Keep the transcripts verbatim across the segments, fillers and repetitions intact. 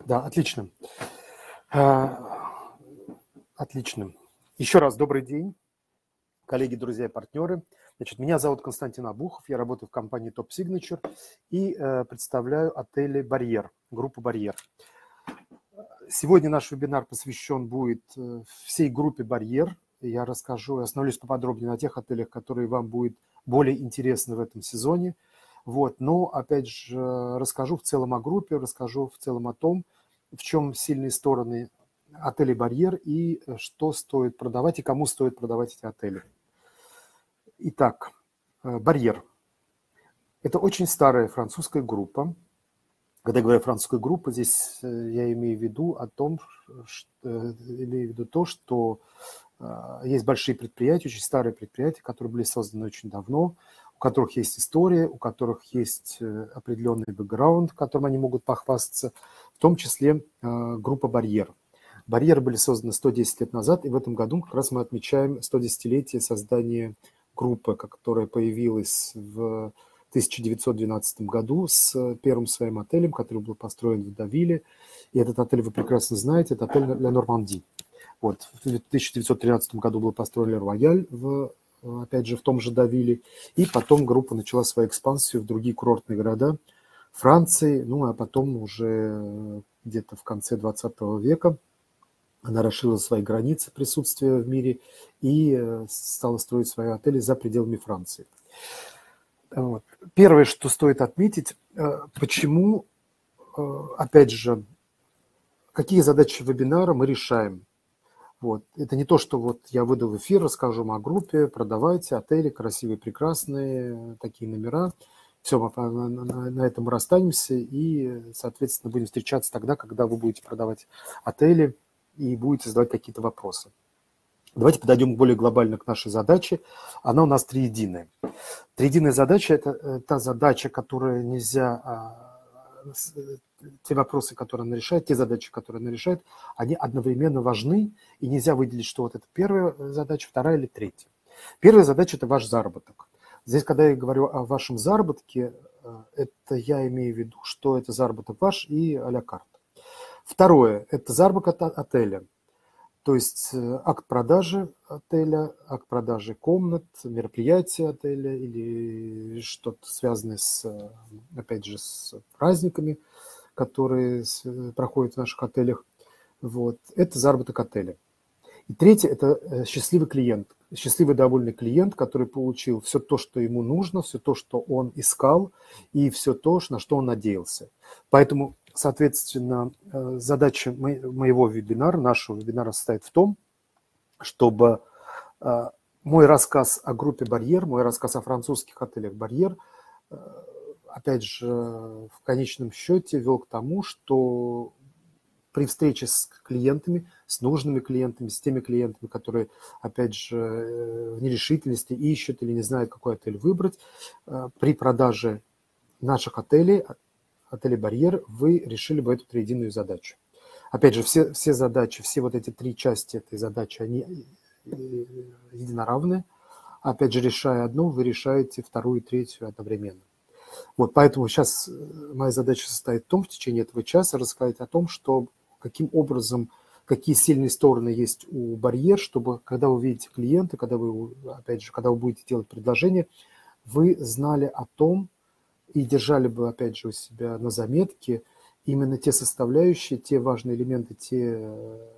Да, отлично. А, Отлично. Еще раз добрый день, коллеги, друзья и партнеры. Значит, меня зовут Константин Абухов, я работаю в компании Top Signature и э, представляю отели «Барьер», группу «Барьер». Сегодня наш вебинар посвящен будет э, всей группе «Барьер». Я расскажу и остановлюсь поподробнее на тех отелях, которые вам будут более интересны в этом сезоне. Вот. Но, опять же, расскажу в целом о группе, расскажу в целом о том, в чем сильные стороны отелей «Барьер» и что стоит продавать и кому стоит продавать эти отели. Итак, «Барьер» – это очень старая французская группа. Когда я говорю французская группа, здесь я имею в виду о том, что, имею в виду то, что есть большие предприятия, очень старые предприятия, которые были созданы очень давно, у которых есть история, у которых есть определенный бэкграунд, которым они могут похвастаться, в том числе группа «Барьер». «Барьеры» были созданы сто десять лет назад, и в этом году как раз мы отмечаем сто десятилетие создания группы, которая появилась в тысяча девятьсот двенадцатом году с первым своим отелем, который был построен в Давиле. И этот отель вы прекрасно знаете, это отель «Ля Нормандии». Вот. В тысяча девятьсот тринадцатом году был построен «Рояль», в, опять же, в том же Давиле. И потом группа начала свою экспансию в другие курортные города Франции. Ну, а потом уже где-то в конце двадцатого века она расширила свои границы присутствия в мире и стала строить свои отели за пределами Франции. Вот. Первое, что стоит отметить, почему, опять же, какие задачи вебинара мы решаем. Вот. Это не то, что вот я выйду в эфир, расскажу вам о группе, продавайте отели, красивые, прекрасные, такие номера. Все, на, на, на этом мы расстанемся и, соответственно, будем встречаться тогда, когда вы будете продавать отели и будете задавать какие-то вопросы. Давайте подойдем более глобально к нашей задаче. Она у нас триединая. Триединая задача – это та задача, которая нельзя… Те вопросы, которые она решает, те задачи, которые она решает, они одновременно важны, и нельзя выделить, что вот это первая задача, вторая или третья. Первая задача – это ваш заработок. Здесь, когда я говорю о вашем заработке, это я имею в виду, что это заработок ваш и а-ля карт. Второе – это заработок от отеля. То есть акт продажи отеля, акт продажи комнат, мероприятия отеля или что-то связанное с, опять же, с праздниками, которые проходят в наших отелях. Вот. Это заработок отеля. И третье – это счастливый клиент. Счастливый, довольный клиент, который получил все то, что ему нужно, все то, что он искал, и все то, на что он надеялся. Поэтому, соответственно, задача моего вебинара, нашего вебинара состоит в том, чтобы мой рассказ о группе «Барьер», мой рассказ о французских отелях «Барьер», опять же, в конечном счете вел к тому, что при встрече с клиентами, с нужными клиентами, с теми клиентами, которые, опять же, в нерешительности ищут или не знают, какой отель выбрать, при продаже наших отелей, отелей «Барьер», вы решили бы эту триединую задачу. Опять же, все, все задачи, все вот эти три части этой задачи, они единоравны. Опять же, решая одну, вы решаете вторую и третью одновременно. Вот, поэтому сейчас моя задача состоит в том, в течение этого часа рассказать о том, что каким образом, какие сильные стороны есть у «Барьер», чтобы, когда вы видите клиента, когда вы, опять же, когда вы будете делать предложение, вы знали о том и держали бы, опять же, у себя на заметке именно те составляющие, те важные элементы, те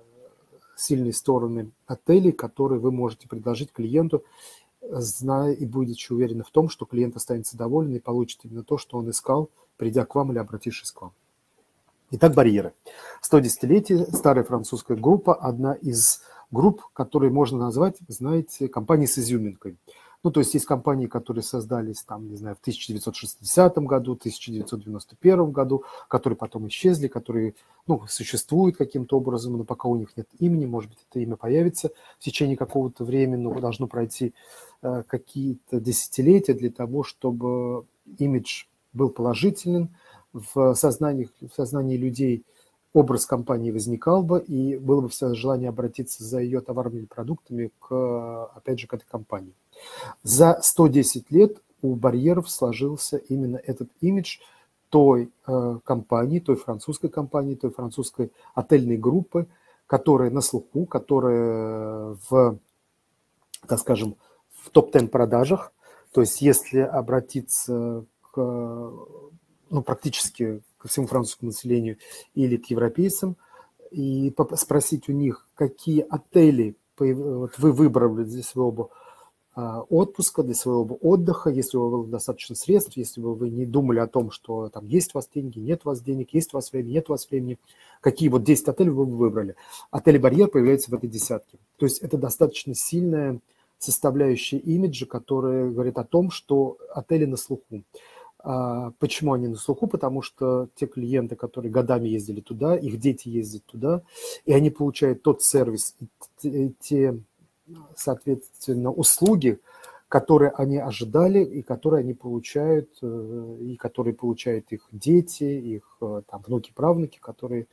сильные стороны отелей, которые вы можете предложить клиенту, зная и будучи уверены в том, что клиент останется доволен и получит именно то, что он искал, придя к вам или обратившись к вам. Итак, «Барьеры». сто десятилетие, старая французская группа, одна из групп, которые можно назвать, знаете, компанией с изюминкой. Ну, то есть есть компании, которые создались, там, не знаю, в тысяча девятьсот шестидесятом году, тысяча девятьсот девяносто первом году, которые потом исчезли, которые, ну, существуют каким-то образом, но пока у них нет имени, может быть, это имя появится в течение какого-то времени, но должно пройти э, какие-то десятилетия для того, чтобы имидж был положителен, в сознании, в сознании людей образ компании возникал бы, и было бы всегда желание обратиться за ее товарами или продуктами, к, опять же, к этой компании. За сто десять лет у «Барьеров» сложился именно этот имидж, той э, компании, той французской компании, той французской отельной группы, которая на слуху, которая в, так скажем, в топ десять продажах. То есть если обратиться к, ну, практически ко всему французскому населению или к европейцам и спросить у них, какие отели вот вы выбрали для своего отпуска, для своего отдыха, если у вас было достаточно средств, если бы вы не думали о том, что там есть у вас деньги, нет у вас денег, есть у вас время, нет у вас времени, какие вот десять отелей вы бы выбрали. Отель «Барьер» появляется в этой десятке. То есть это достаточно сильная составляющая имиджа, которая говорит о том, что отели на слуху. А почему они на слуху? Потому что те клиенты, которые годами ездили туда, их дети ездят туда, и они получают тот сервис, те, соответственно, услуги, которые они ожидали и которые они получают, и которые получают их дети, их там, внуки, правнуки, которые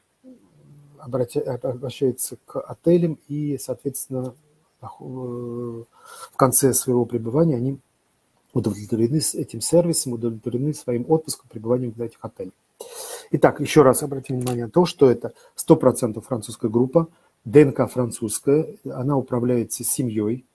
обращаются к отелям и, соответственно, в конце своего пребывания они удовлетворены этим сервисом, удовлетворены своим отпуском, пребыванием в этих отелях. Итак, еще раз обратим внимание на то, что это сто процентов французская группа, ДНК французская, она управляется семьей.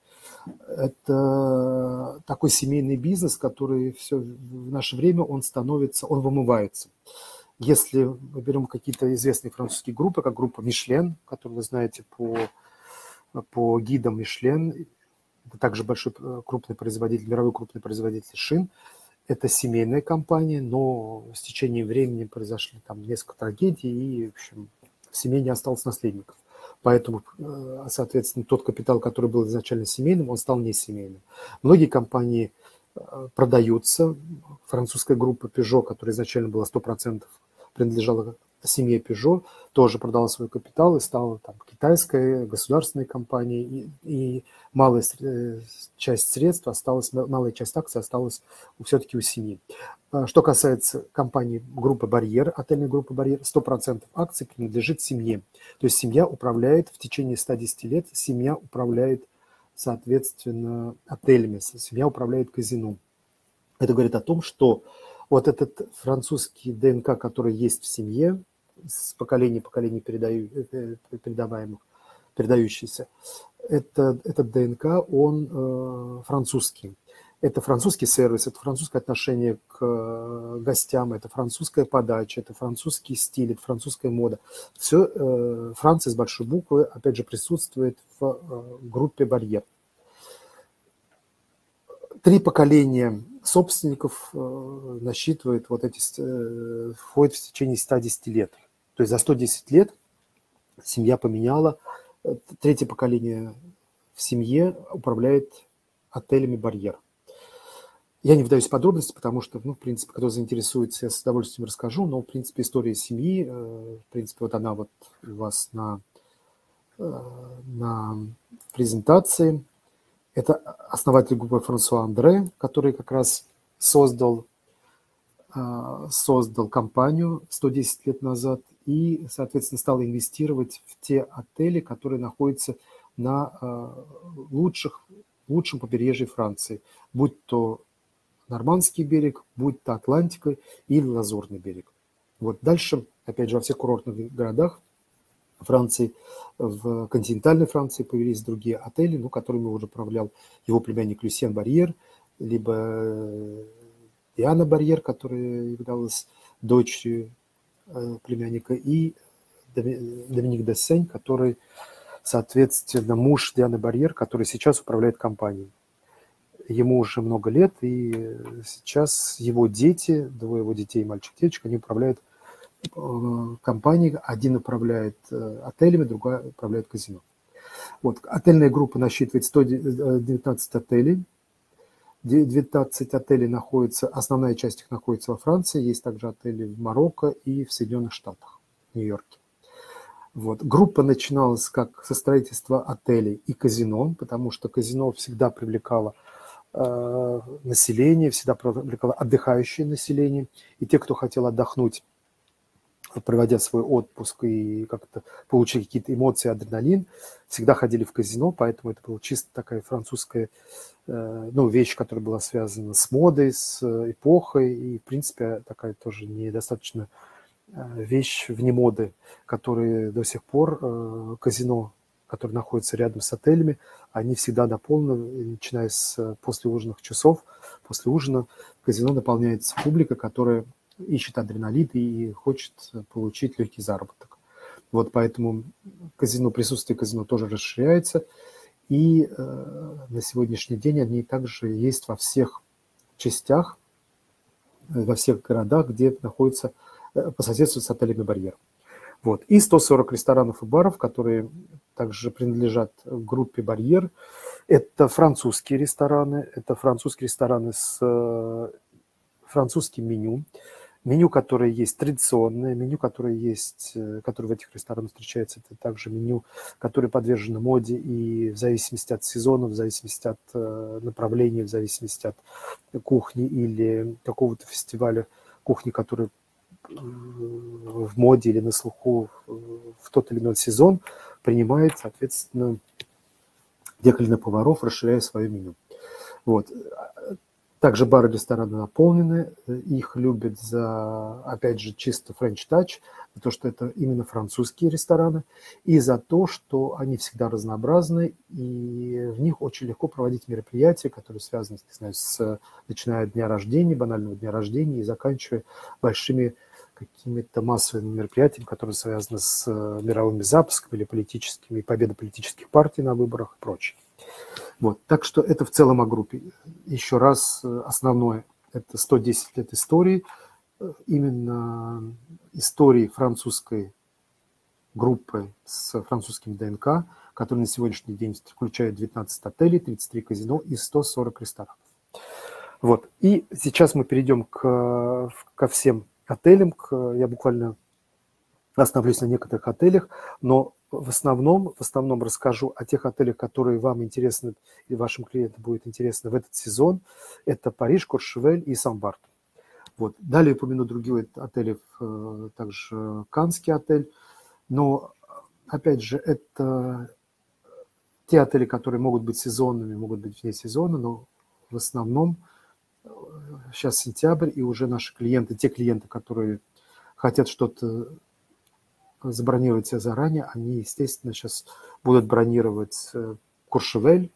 Это такой семейный бизнес, который все в наше время он становится, он вымывается. Если мы берем какие-то известные французские группы, как группа Мишлен, которую вы знаете по, по гидам Мишлен, это также большой крупный производитель, мировой крупный производитель шин. Это семейная компания, но с течением времени произошли там несколько трагедий, и, в общем, в семье не осталось наследников. Поэтому, соответственно, тот капитал, который был изначально семейным, он стал не семейным. Многие компании продаются. Французская группа Peugeot, которая изначально была сто процентов принадлежала семье Peugeot, тоже продала свой капитал и стала там, китайской государственной компанией, и, и малая часть средств осталась, малая часть акций осталась все-таки у семьи. Что касается компании группы «Барьер», отельной группы «Барьер», сто процентов акций принадлежит семье. То есть семья управляет в течение ста десяти лет, семья управляет, соответственно, отелями, семья управляет казино. Это говорит о том, что вот этот французский ДНК, который есть в семье, с поколения в поколение передаю, передаваемых, передающийся, это, этот ДНК, он э, французский. Это французский сервис, это французское отношение к гостям, это французская подача, это французский стиль, это французская мода. Все э, Франция с большой буквы, опять же, присутствует в э, группе «Барьер». Три поколения собственников э, насчитывают вот эти, э, входят в течение ста десяти лет. То есть за сто десять лет семья поменяла, э, третье поколение в семье управляет отелями «Барьер». Я не вдаюсь в подробности, потому что, ну, в принципе, кто заинтересуется, я с удовольствием расскажу, но, в принципе, история семьи, э, в принципе, вот она вот у вас на, э, на презентации. Это основатель группы Франсуа Андре, который как раз создал, создал компанию сто десять лет назад и, соответственно, стал инвестировать в те отели, которые находятся на лучших, лучшем побережье Франции, будь то Нормандский берег, будь то Атлантика или Лазурный берег. Вот дальше, опять же, во всех курортных городах Франции, в континентальной Франции появились другие отели, ну, которыми уже управлял его племянник Люсьен Барьер, либо Диана Барьер, которая являлась дочерью племянника, и Доминик Дессень, который, соответственно, муж Дианы Барьер, который сейчас управляет компанией. Ему уже много лет, и сейчас его дети, двое его детей, мальчик и девочка, они управляют компании, один управляет отелями, другой управляет казино. Вот. Отельная группа насчитывает сто девятнадцать отелей. девятнадцать отелей находятся, основная часть их находится во Франции, есть также отели в Марокко и в Соединенных Штатах, в Нью-Йорке. Вот. Группа начиналась как со строительства отелей и казино, потому что казино всегда привлекало э, население, всегда привлекало отдыхающее население, и те, кто хотел отдохнуть проводя свой отпуск и как-то получили какие-то эмоции, адреналин, всегда ходили в казино, поэтому это была чисто такая французская ну, вещь, которая была связана с модой, с эпохой, и, в принципе, такая тоже недостаточно вещь вне моды, которые до сих пор казино, которые находятся рядом с отелями, они всегда наполнены, начиная с послеужинных часов. После ужина казино наполняется публика, которая ищет адреналин и хочет получить легкий заработок. Вот поэтому казино, присутствие казино тоже расширяется. И э, на сегодняшний день они также есть во всех частях, во всех городах, где находятся э, по соседству с отелями «Барьер». Вот. И сто сорок ресторанов и баров, которые также принадлежат группе «Барьер». Это французские рестораны, это французские рестораны с э, французским меню. Меню, которое есть традиционное, меню, которое есть, которое в этих ресторанах встречается, это также меню, которое подвержено моде и в зависимости от сезона, в зависимости от направления, в зависимости от кухни или какого-то фестиваля кухни, который в моде или на слуху в тот или иной сезон, принимает, соответственно, тех или иных поваров, расширяя свое меню. Вот. Также бары и рестораны наполнены, их любят за, опять же, чисто French touch, за то, что это именно французские рестораны, и за то, что они всегда разнообразны, и в них очень легко проводить мероприятия, которые связаны, не знаю, с, начиная от дня рождения, банального дня рождения, и заканчивая большими какими-то массовыми мероприятиями, которые связаны с мировыми запусками или политическими, победой политических партий на выборах и прочее. Вот. Так что это в целом о группе. Еще раз, основное – это сто десять лет истории, именно истории французской группы с французским ДНК, которая на сегодняшний день включает девятнадцать отелей, тридцать три казино и сто сорок ресторанов. Вот. И сейчас мы перейдем к, ко всем отелям. К, я буквально остановлюсь на некоторых отелях, но в основном, в основном расскажу о тех отелях, которые вам интересны и вашим клиентам будет интересно в этот сезон. Это Париж, Куршевель и Сан-Барт. Вот. Далее упомяну другие отели, также Каннский отель. Но, опять же, это те отели, которые могут быть сезонными, могут быть вне сезона, но в основном сейчас сентябрь, и уже наши клиенты, те клиенты, которые хотят что-то забронировать себя заранее, они, естественно, сейчас будут бронировать Куршевель,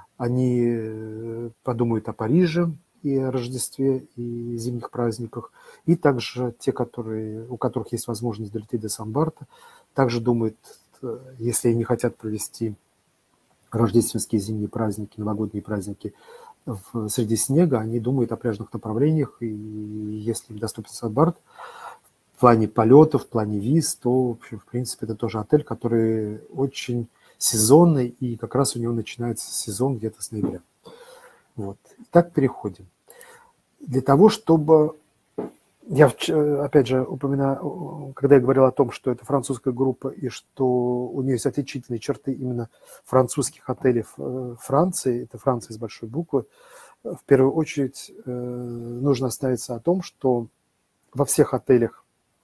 они подумают о Париже и о Рождестве, и зимних праздниках, и также те, которые, у которых есть возможность долететь до Сан-Барта, также думают, если они хотят провести рождественские зимние праздники, новогодние праздники в, среди снега, они думают о пляжных направлениях, и если им доступен Сан-Барт, в плане полетов, в плане виз, то, в общем, в принципе, это тоже отель, который очень сезонный, и как раз у него начинается сезон где-то с ноября. Вот. Итак, переходим. Для того, чтобы... Я, опять же, упоминаю, когда я говорил о том, что это французская группа, и что у нее есть отличительные черты именно французских отелей Франции, это Франция с большой буквы, в первую очередь нужно остановиться о том, что во всех отелях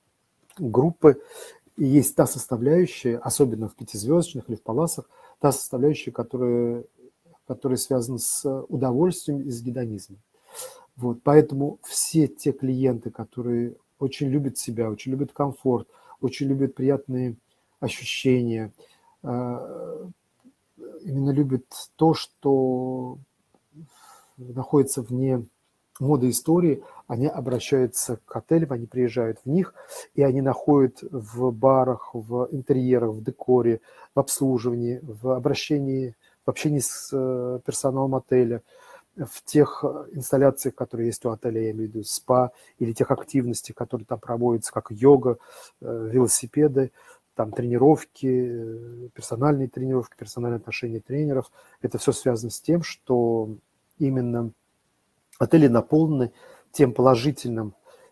группы есть та составляющая, особенно в пятизвездочных или в паласах, та составляющая, которая, которая связана с удовольствием и с гедонизмом. Вот, поэтому все те клиенты, которые очень любят себя, очень любят комфорт, очень любят приятные ощущения, именно любят то, что находится вне моды истории, они обращаются к отелям, они приезжают в них, и они находят в барах, в интерьерах, в декоре, в обслуживании, в обращении, в общении с персоналом отеля, в тех инсталляциях, которые есть у отеля, я имею в виду спа, или тех активностей, которые там проводятся, как йога, велосипеды, там тренировки, персональные тренировки, персональные отношения тренеров. Это все связано с тем, что именно отели наполнены тем положительным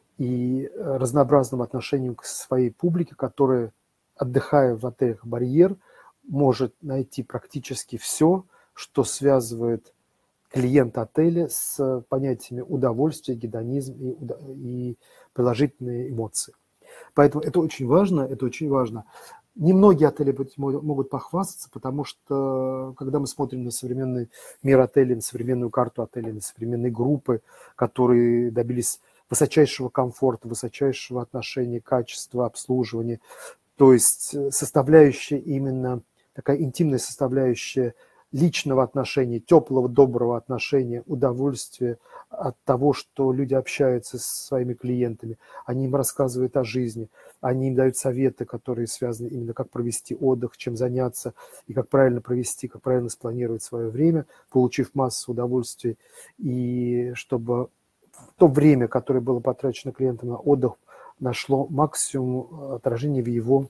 и разнообразным отношением к своей публике, которая, отдыхая в отелях «Барьер», может найти практически все, что связывает клиента отеля с понятиями удовольствия, гедонизм и, и положительные эмоции. Поэтому это очень важно, это очень важно. Немногие отели могут похвастаться, потому что, когда мы смотрим на современный мир отелей, на современную карту отелей, на современные группы, которые добились высочайшего комфорта, высочайшего отношения, качества, обслуживания, то есть составляющая именно такая интимная составляющая личного отношения, теплого, доброго отношения, удовольствия от того, что люди общаются со своими клиентами, они им рассказывают о жизни, они им дают советы, которые связаны именно как провести отдых, чем заняться и как правильно провести, как правильно спланировать свое время, получив массу удовольствий, и чтобы в то время, которое было потрачено клиентом на отдых, нашло максимум отражения в его,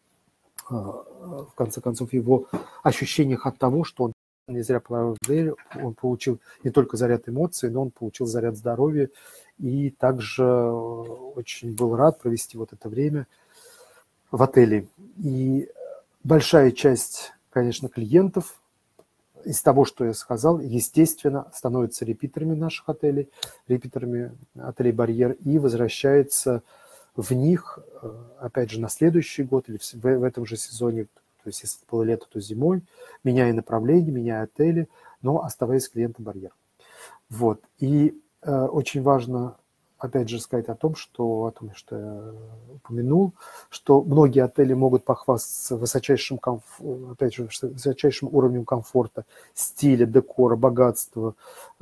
в конце концов, его ощущениях от того, что он не зря провел в отеле, он получил не только заряд эмоций, но он получил заряд здоровья и также очень был рад провести вот это время в отеле. И большая часть, конечно, клиентов из того, что я сказал, естественно, становятся репитерами наших отелей, репитерами отелей «Барьер» и возвращается в них, опять же, на следующий год или в, в этом же сезоне, то есть если это было лето, то зимой, меняя направление, меняя отели, но оставаясь клиентом «Барьер». Вот. И э, очень важно, опять же, сказать о том, что, о том, что я упомянул, что многие отели могут похвастаться высочайшим, комф... опять же, высочайшим уровнем комфорта, стиля, декора, богатства э,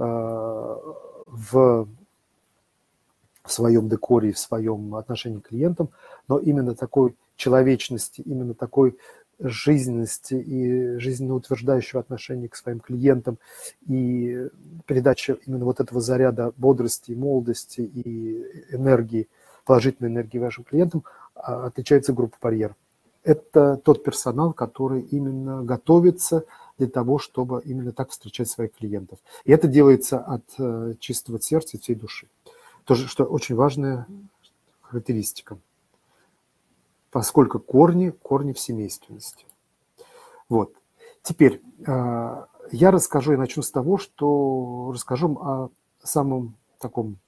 в в своем декоре и в своем отношении к клиентам, но именно такой человечности, именно такой жизненности и жизненноутверждающего отношения к своим клиентам и передача именно вот этого заряда бодрости, молодости и энергии, положительной энергии вашим клиентам отличается группа «Барьер». Это тот персонал, который именно готовится для того, чтобы именно так встречать своих клиентов. И это делается от чистого сердца и всей души. Тоже, что очень важная характеристика, поскольку корни, корни в семейственности. Вот. Теперь я расскажу и начну с того, что расскажу о самом таком,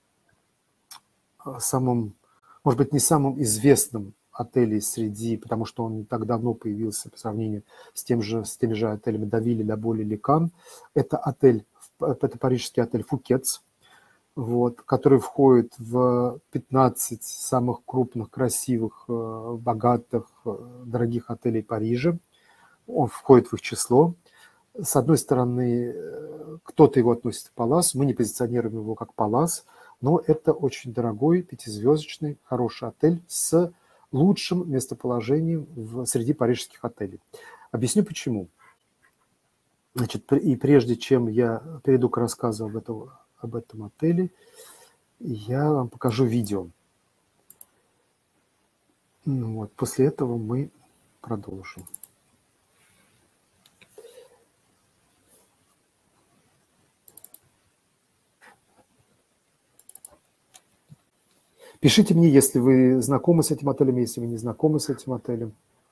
самом, может быть, не самом известном отеле среди, потому что он не так давно появился по сравнению с, тем же, с теми же отелями Давили, Ля Боль или Кан. Это отель, это парижский отель Фукетс. Вот, который входит в пятнадцать самых крупных, красивых, богатых, дорогих отелей Парижа. Он входит в их число. С одной стороны, кто-то его относит к Палас, мы не позиционируем его как Палас, но это очень дорогой, пятизвездочный, хороший отель с лучшим местоположением в, среди парижских отелей. Объясню почему. Значит, и прежде чем я перейду к рассказу об этом, об этом отеле, я вам покажу видео. Ну вот, после этого мы продолжим. Пишите мне, если вы знакомы с этим отелем, если вы не знакомы с этим отелем.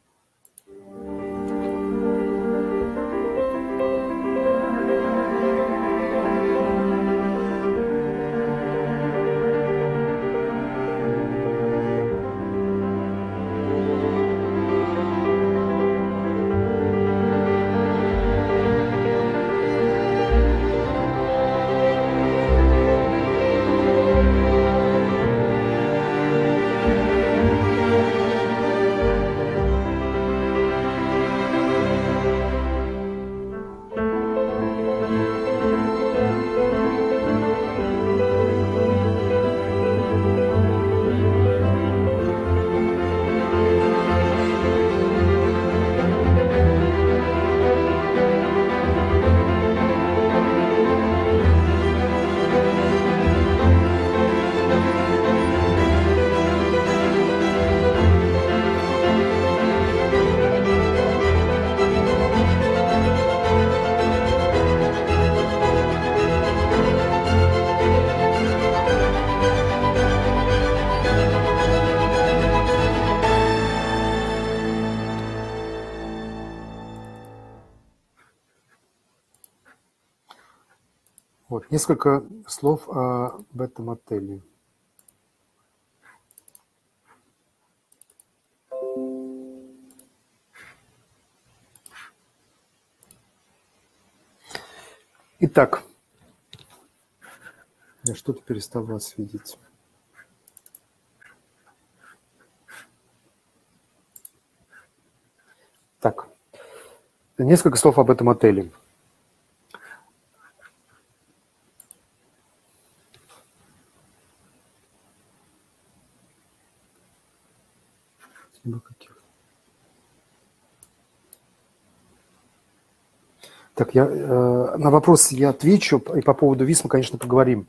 Вот, несколько слов об этом отеле. Итак, я что-то перестал вас видеть. Так, несколько слов об этом отеле. Так, я, э, на вопрос я отвечу, и по поводу виз мы, конечно, поговорим.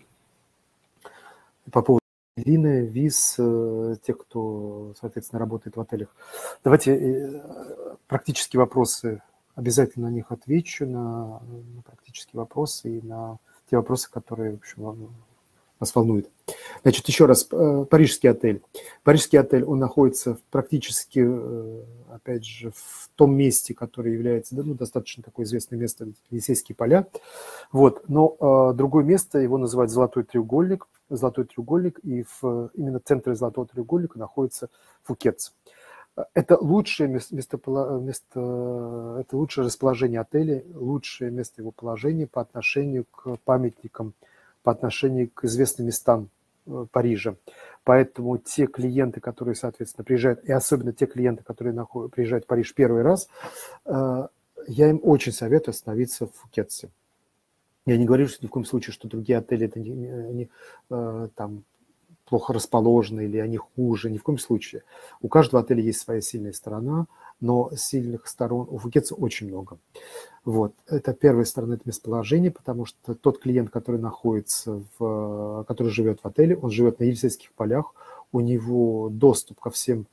По поводу вины, виз, э, тех, кто, соответственно, работает в отелях. Давайте э, практические вопросы, обязательно на них отвечу, на, на практические вопросы и на те вопросы, которые, в общем, вам, вас волнуют. Значит, еще раз, э, парижский отель. Парижский отель, он находится практически, э, опять же, в том месте, которое является, ну, достаточно такое известное место, Елисейские поля. Вот. Но э, другое место, его называют Золотой треугольник. Золотой треугольник, и в, именно в центре Золотого треугольника находится Фукет. Это лучшее место, место, место, это лучшее расположение отеля, лучшее место его положения по отношению к памятникам, по отношению к известным местам Парижа. Поэтому те клиенты, которые, соответственно, приезжают, и особенно те клиенты, которые находят, приезжают в Париж первый раз, я им очень советую остановиться в Фукете. Я не говорю, что ни в коем случае, что другие отели это не, не, там, плохо расположены или они хуже, ни в коем случае. У каждого отеля есть своя сильная сторона, но сильных сторон у Фукета очень много. Вот. Это первая сторона, это местоположение, потому что тот клиент, который находится, в, который живет в отеле, он живет на Елисейских полях, у него доступ ко всем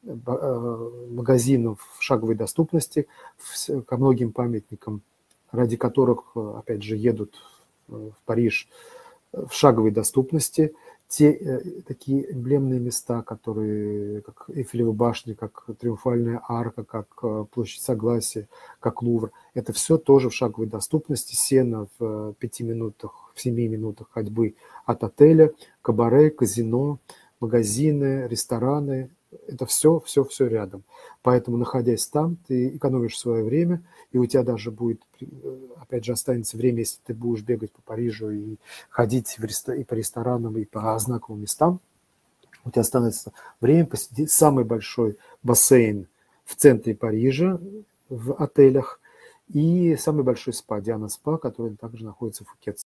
магазинам в шаговой доступности, ко многим памятникам, ради которых, опять же, едут в Париж в шаговой доступности. Те э, такие эмблемные места, которые, как Эйфелева башня, как Триумфальная арка, как э, Площадь Согласия, как Лувр, это все тоже в шаговой доступности. Сена в пяти минутах, в семи минутах ходьбы от отеля, кабаре, казино, магазины, рестораны. Это все, все, все рядом. Поэтому, находясь там, ты экономишь свое время, и у тебя даже будет, опять же, останется время, если ты будешь бегать по Парижу и ходить в рестор... и по ресторанам, и по знаковым местам, у тебя останется время посетить самый большой бассейн в центре Парижа, в отелях, и самый большой спа, Диана Спа, который также находится в Фукете.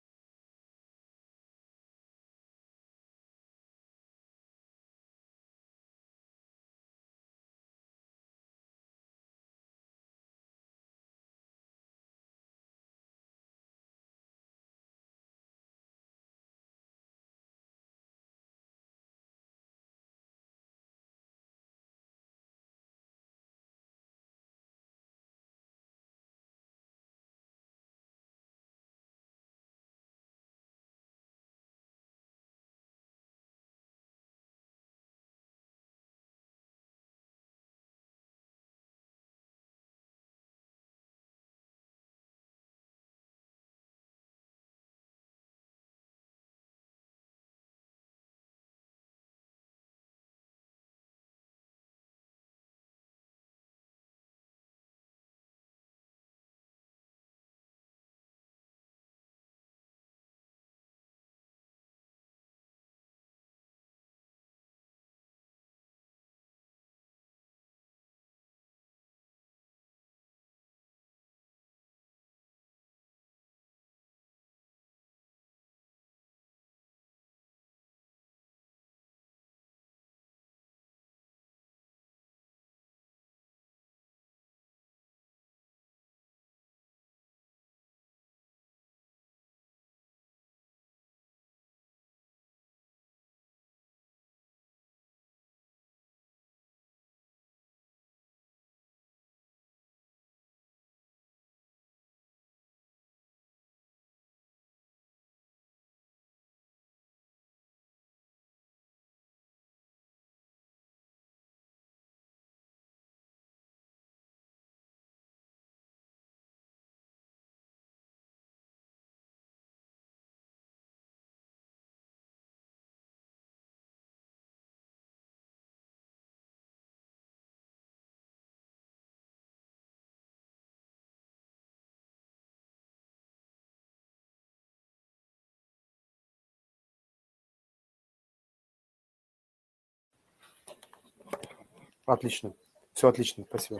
Отлично. Все отлично, спасибо.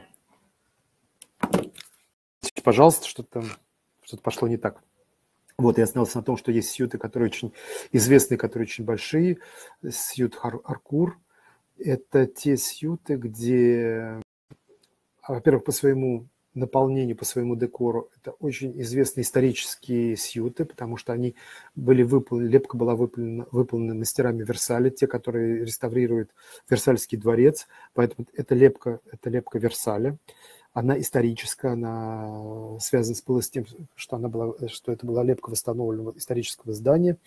Пожалуйста, что-то что-то пошло не так. Вот, я остановился на том, что есть сьюты, которые очень известные, которые очень большие. Сьют Аркур – это те сьюты, где, во-первых, по своему наполнению, по своему декору, это очень известные исторические сьюты, потому что они были выполнены, лепка была выполнена, выполнена мастерами Версаля, те, которые реставрируют Версальский дворец, поэтому это лепка, это лепка Версаля. Она историческая, она связана была с тем, что, она была, что это была лепка восстановленного исторического здания.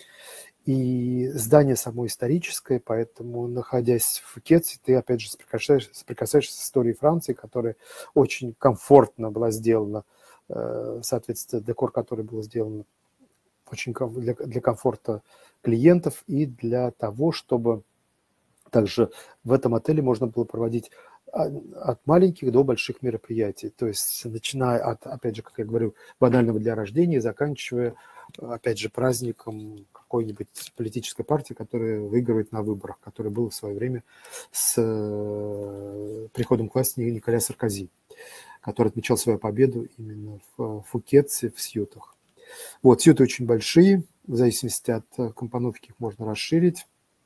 И здание само историческое, поэтому, находясь в Фукете, ты, опять же, соприкасаешься, соприкасаешься с историей Франции, которая очень комфортно была сделана, соответственно, декор, который был сделан очень для, для комфорта клиентов и для того, чтобы также в этом отеле можно было проводить от маленьких до больших мероприятий. То есть начиная от, опять же, как я говорю, банального дня рождения, заканчивая, опять же, праздником какой-нибудь политической партии, которая выигрывает на выборах, который был в свое время с приходом к власти Николя Саркози, который отмечал свою победу именно в Фукете, в сьютах. Вот, сьюты очень большие, в зависимости от компоновки их можно расширить,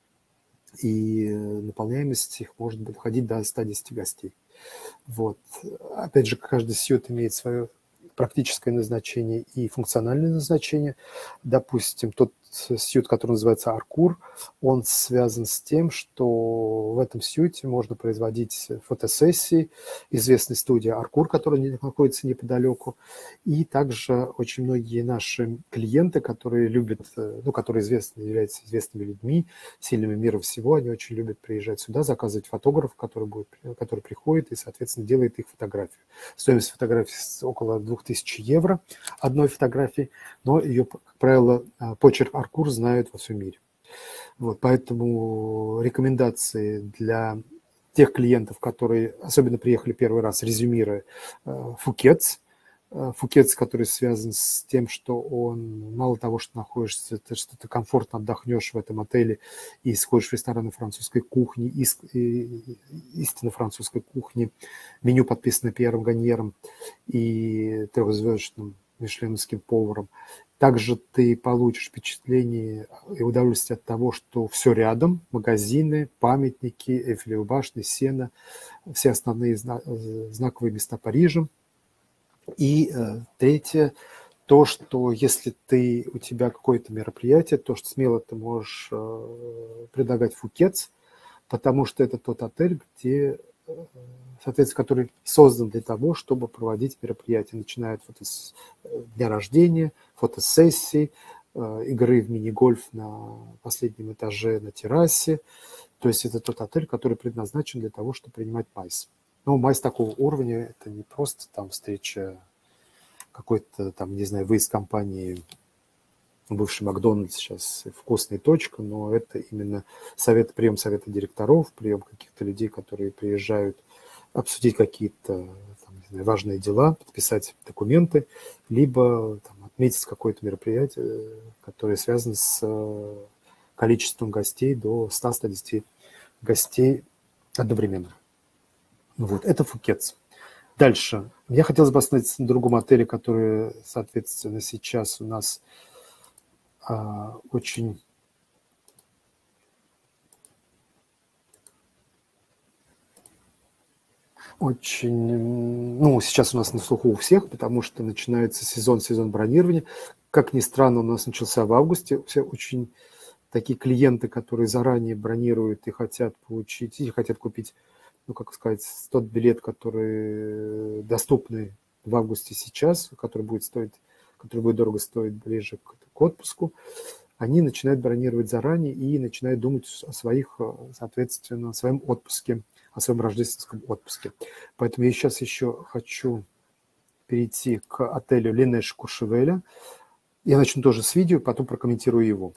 и наполняемость их может доходить до ста десяти гостей. Вот. Опять же, каждый сьют имеет свое практическое назначение и функциональное назначение. Допустим, тот сьют, который называется Аркур, он связан с тем, что в этом сьюте можно производить фотосессии, известной студии Аркур, которая находится неподалеку, и также очень многие наши клиенты, которые любят, ну, которые известны, являются известными людьми, сильными мира всего, они очень любят приезжать сюда, заказывать фотографов, который, будет, который приходит и, соответственно, делает их фотографию. Стоимость фотографии около двух тысяч евро одной фотографии, но ее, как правило, почерк Аркур знают во всем мире. Вот, поэтому рекомендации для тех клиентов, которые особенно приехали первый раз, резюмируя, Фукет. Фукет, который связан с тем, что он мало того, что находишься, ты, что ты комфортно отдохнешь в этом отеле и сходишь в рестораны французской кухни, истинно французской кухни, меню подписано Пьером Ганьером и трехзвездочным мишленовским поваром. Также ты получишь впечатление и удовольствие от того, что все рядом, магазины, памятники, Эйфелевы башни, Сена, все основные знаковые места Парижа. И э, третье, то, что если ты, у тебя какое-то мероприятие, то, что смело ты можешь э, предлагать Фукет, потому что это тот отель, где, э, соответственно, который создан для того, чтобы проводить мероприятия, начиная от фото, дня рождения, фотосессий, э, игры в мини-гольф на последнем этаже на террасе. То есть это тот отель, который предназначен для того, чтобы принимать майс. Но майс такого уровня – это не просто там встреча какой-то там, не знаю, выезд компании, бывший Макдональдс, сейчас вкусная точка, но это именно совет, прием совета директоров, прием каких-то людей, которые приезжают обсудить какие-то там, не знаю, важные дела, подписать документы, либо там, отметить какое-то мероприятие, которое связано с количеством гостей до ста — ста десяти гостей одновременно. Вот, это Фукет. Дальше. Я хотел бы остановиться на другом отеле, который, соответственно, сейчас у нас а, очень очень, ну, сейчас у нас на слуху у всех, потому что начинается сезон, сезон бронирования. Как ни странно, у нас начался в августе. Все очень такие клиенты, которые заранее бронируют и хотят получить, и хотят купить, ну, как сказать, тот билет, который доступный в августе сейчас, который будет стоить, который будет дорого стоить ближе к, к отпуску, они начинают бронировать заранее и начинают думать о своих, соответственно, о своем отпуске, о своем рождественском отпуске. Поэтому я сейчас еще хочу перейти к отелю Ленеш Куршевеля. Я начну тоже с видео, потом прокомментирую его.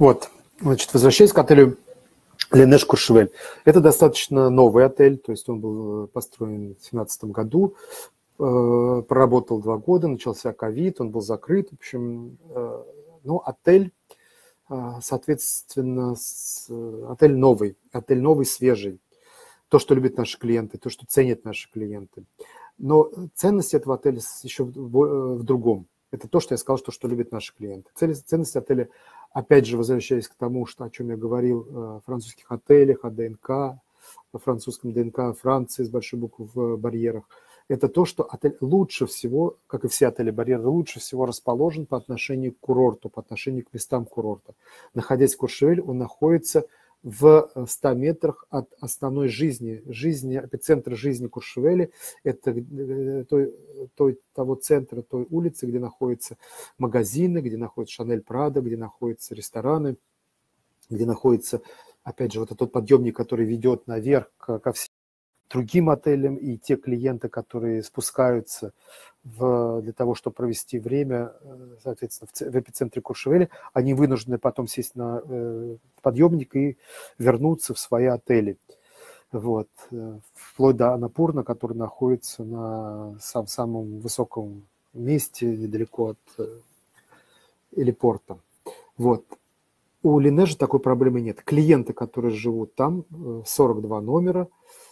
Вот, значит, возвращаясь к отелю Ленеш Куршевель. Это достаточно новый отель, то есть он был построен в две тысячи семнадцатом году, проработал два года, начался ковид, он был закрыт. В общем, ну, отель, соответственно, отель новый, отель новый, свежий. То, что любят наши клиенты, то, что ценят наши клиенты. Но ценность этого отеля еще в другом. Это то, что я сказал, что, что любят наши клиенты. Ценность отеля, опять же, возвращаясь к тому, что, о чем я говорил, о французских отелях, о ДНК, о французском ДНК Франции с большой буквы в барьерах, это то, что отель лучше всего, как и все отели барьеры, лучше всего расположен по отношению к курорту, по отношению к местам курорта. Находясь в Куршевеле, он находится в ста метрах от основной жизни, жизни, эпицентра жизни Куршевели, это той, той, того центра, той улицы, где находятся магазины, где находится Шанель Прадо, где находятся рестораны, где находится, опять же, вот этот подъемник, который ведет наверх ко всем другим отелям, и те клиенты, которые спускаются в, для того, чтобы провести время, соответственно, в, в эпицентре Куршевели, они вынуждены потом сесть на э, подъемник и вернуться в свои отели. Вот. Вплоть до Анапурна, который находится на сам, самом высоком месте, недалеко от э, Элипорта. Вот. У Ленежа такой проблемы нет. Клиенты, которые живут там, сорок два номера,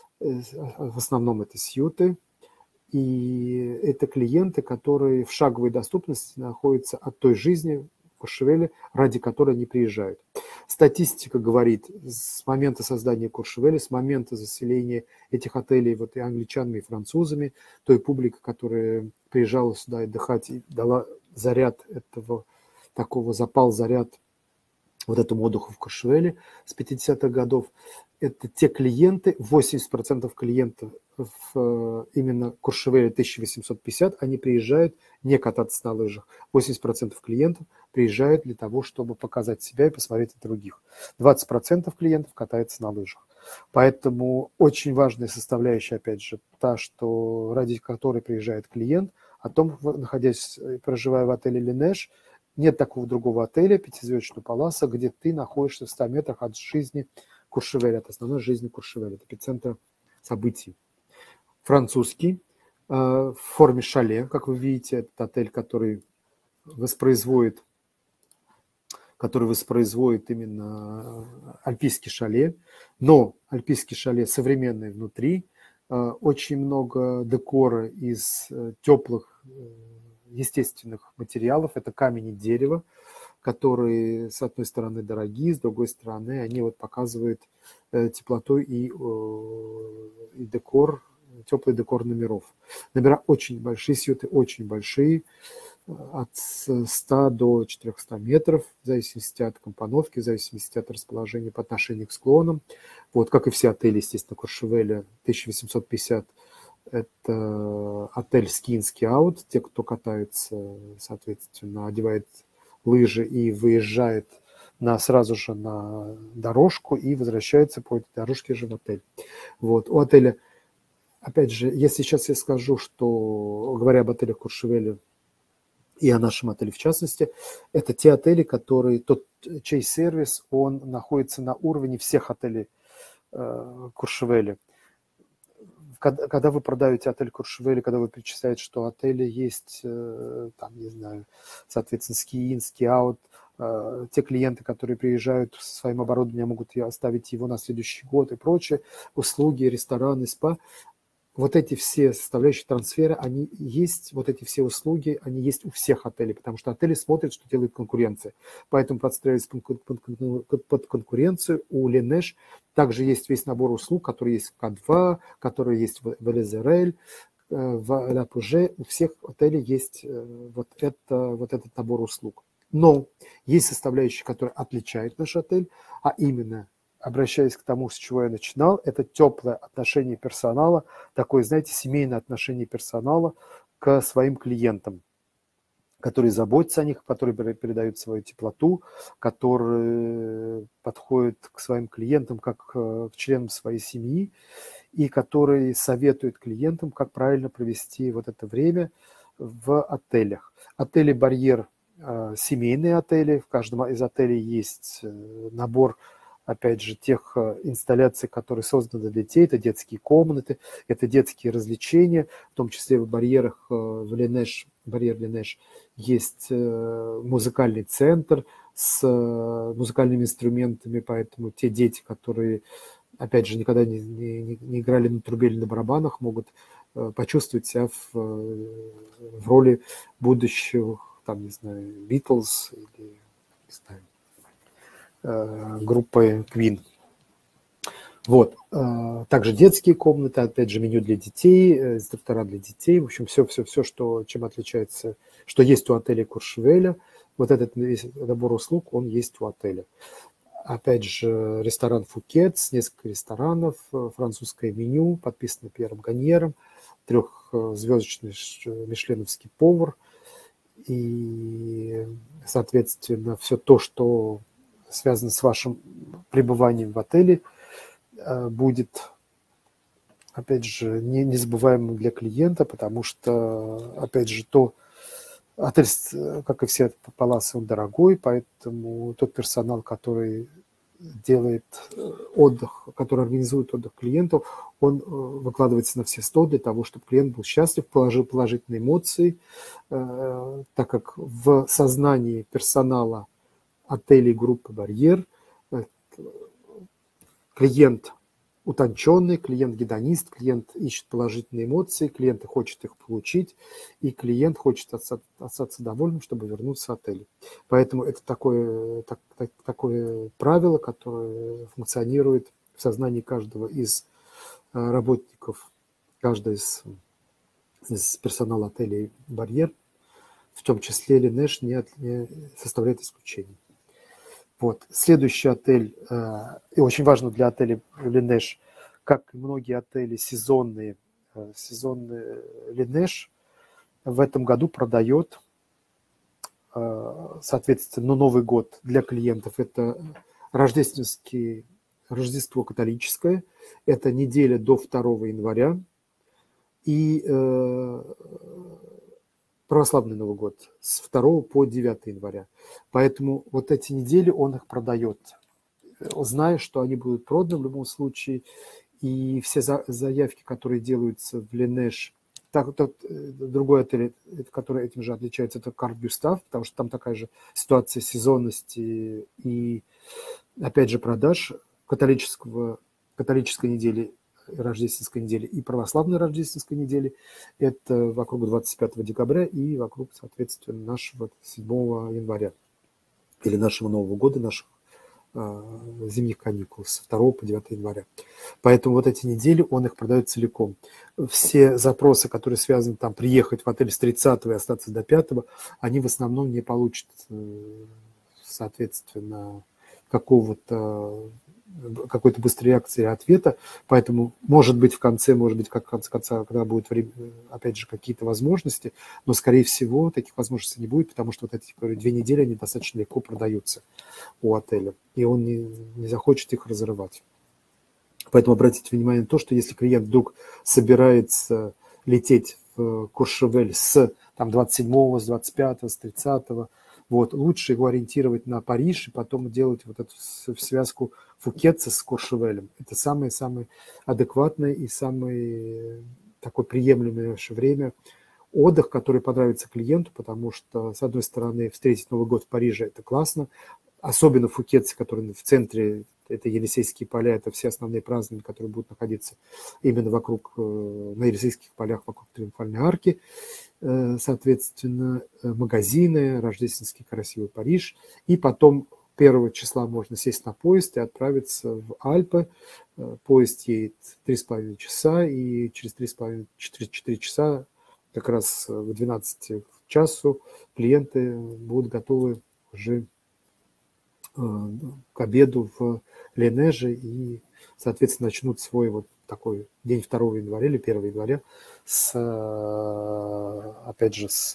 в основном это сьюты, и это клиенты, которые в шаговой доступности находятся от той жизни в Куршевеле, ради которой они приезжают. Статистика говорит, с момента создания Куршевели, с момента заселения этих отелей вот и англичанами, и французами, той публикой, которая приезжала сюда отдыхать и дала заряд этого, такого запал, заряд вот этому отдыху в Куршевеле с пятидесятых годов, это те клиенты, восемьдесят процентов клиентов в именно Куршевеле тысяча восемьсот пятьдесят, они приезжают не кататься на лыжах. восемьдесят процентов клиентов приезжают для того, чтобы показать себя и посмотреть на других. двадцать процентов клиентов катаются на лыжах. Поэтому очень важная составляющая, опять же, та, что ради которой приезжает клиент, о том, находясь, проживая в отеле Ленеш, нет такого другого отеля, пятизвездочного Паласа, где ты находишься в ста метрах от жизни Куршевеля, от основной жизни Куршевеля, от эпицентра событий. Французский, э, в форме шале, как вы видите, этот отель, который воспроизводит, который воспроизводит именно альпийский шале, но альпийский шале современный внутри, э, очень много декора из э, теплых э, естественных материалов, это камень и дерево, которые с одной стороны дорогие, с другой стороны они вот показывают э, теплоту и, э, и декор, теплый декор номеров. Номера очень большие, сьюты очень большие, от ста до четырехсот метров, в зависимости от компоновки, в зависимости от расположения по отношению к склонам. Вот, как и все отели, естественно, Куршевеля тысяча восемьсот пятьдесят. Это отель Ski-in, Ski-out. Те, кто катаются, соответственно, одевает лыжи и выезжает на, сразу же на дорожку и возвращается по этой дорожке же в отель. Вот. У отеля, опять же, если сейчас я скажу, что, говоря об отелях Куршевеля и о нашем отеле в частности, это те отели, которые, тот чей сервис, он находится на уровне всех отелей э, Куршевеля. Когда, когда вы продаете отель Куршевели, когда вы перечисляете, что в отеле есть, там, не знаю, соответственно, ski-in, ski-out, те клиенты, которые приезжают со своим оборудованием, могут оставить его на следующий год и прочее, услуги, рестораны, спа, вот эти все составляющие трансфера, они есть, вот эти все услуги, они есть у всех отелей, потому что отели смотрят, что делает конкуренция. Поэтому подстраиваясь под конкуренцию, у Ленеш также есть весь набор услуг, которые есть в Ка два, которые есть в Элизерель, в Ля Пуже. У всех отелей есть вот, это, вот этот набор услуг. Но есть составляющие, которые отличают наш отель, а именно, обращаясь к тому, с чего я начинал, это теплое отношение персонала, такое, знаете, семейное отношение персонала к своим клиентам, которые заботятся о них, которые передают свою теплоту, которые подходят к своим клиентам как к членам своей семьи и которые советуют клиентам, как правильно провести вот это время в отелях. Отели «Барьер» семейные отели. В каждом из отелей есть набор, опять же, тех инсталляций, которые созданы для детей. Это детские комнаты, это детские развлечения, в том числе в барьерах, в Ленеш, барьер Ленеш есть музыкальный центр с музыкальными инструментами, поэтому те дети, которые, опять же, никогда не, не, не играли на трубе или на барабанах, могут почувствовать себя в, в роли будущих, там, не знаю, Битлз или, не знаю, группы Queen. Вот. Также детские комнаты, опять же, меню для детей, инструктора для детей. В общем, все-все-все, что, чем отличается, что есть у отеля Куршевеля. Вот этот весь набор услуг, он есть у отеля. Опять же, ресторан Фукет, несколько ресторанов, французское меню, подписано Пьером Ганьером, трехзвездочный мишленовский повар. И, соответственно, все то, что связано с вашим пребыванием в отеле, будет, опять же, не, незабываемым для клиента, потому что, опять же, то отель, как и все паласы, он дорогой, поэтому тот персонал, который делает отдых, который организует отдых клиенту, он выкладывается на все сто для того, чтобы клиент был счастлив, положил положительные эмоции, так как в сознании персонала отелей группы «Барьер» клиент утонченный, клиент гедонист, клиент ищет положительные эмоции, клиент хочет их получить, и клиент хочет остаться довольным, чтобы вернуться в отель. Поэтому это такое, так, так, такое правило, которое функционирует в сознании каждого из работников, каждого из, из персонала отелей «Барьер», в том числе Ленеш, не, не составляет исключения. Вот. Следующий отель, и очень важно для отеля Ленеш, как и многие отели сезонные, сезонный Ленеш в этом году продает, соответственно, ну, Новый год для клиентов. Это рождественский, Рождество католическое, это неделя до второго января, и православный Новый год с второго по девятое января. Поэтому вот эти недели он их продает, зная, что они будут проданы в любом случае. И все за, заявки, которые делаются в Ленеш, так, тот, другой отель, который этим же отличается, это Карл Гюстав, потому что там такая же ситуация сезонности и, опять же, продаж католического, католической недели, рождественской недели и православной рождественской недели. Это вокруг двадцать пятого декабря и вокруг, соответственно, нашего седьмого января или нашего Нового года, наших э, зимних каникул со второго по девятое января. Поэтому вот эти недели он их продает целиком. Все запросы, которые связаны там приехать в отель с тридцатого и остаться до пятого, они в основном не получат, э, соответственно, какого-то какой-то быстрой реакции и ответа, поэтому, может быть, в конце, может быть, как в конце конца, когда будут, время, опять же, какие-то возможности, но, скорее всего, таких возможностей не будет, потому что вот эти две недели, они достаточно легко продаются у отеля, и он не, не захочет их разрывать. Поэтому обратите внимание на то, что если клиент вдруг собирается лететь в Куршевель с там, двадцать седьмого, с двадцать пятого, с тридцатого, вот, лучше его ориентировать на Париж и потом делать вот эту связку Фукетца с Куршевелем. Это самое-самое адекватное и самое такое приемлемое в наше время отдых, который понравится клиенту, потому что, с одной стороны, встретить Новый год в Париже – это классно, особенно в Фукетце, который в центре, это Елисейские поля, это все основные празднования, которые будут находиться именно вокруг, на Елисейских полях, вокруг Триумфальной арки. Соответственно, магазины, рождественский красивый Париж. И потом первого числа можно сесть на поезд и отправиться в Альпы. Поезд едет три с половиной часа, и через три с половиной четыре часа, как раз в двенадцать часу, клиенты будут готовы уже к обеду в Ленеже и, соответственно, начнут свой вот такой день второго января или первого января с, опять же, с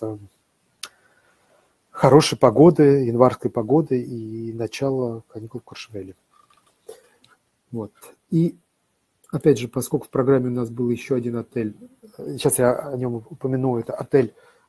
хорошей погоды, январской погоды и начала каникул в Куршевеле. Вот. И, опять же, поскольку в программе у нас был еще один отель, сейчас я о нем упомяну, это отель